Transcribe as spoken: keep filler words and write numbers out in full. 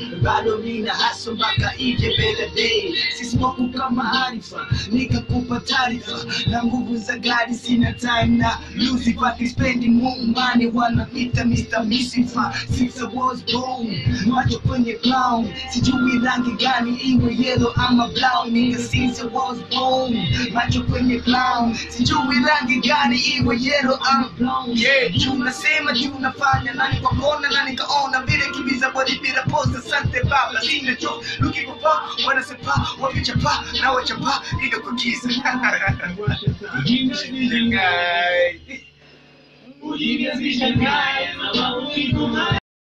bado nina hustle mpaka ije better day. Sismoku kama Arifa, nikakupa taarifa na nguvu za gari, sina time na lose if I spending more money. Wanapita Mister Misifa since I was born, macho kwenye clown, sijui rangi gani iwe yellow ama brown. Nigga since I was born, macho kwenye clown, sijui rangi gani iwe yellow ama brown. Yeah, tunasema tunafanya nani kwa kona nani kaona vile kibiza body bila posta. Sante baba sina joke looking for far wanna say pa wapicha pa na wacha pa nigga kwa kiza. Ujinga guy Ujinga guy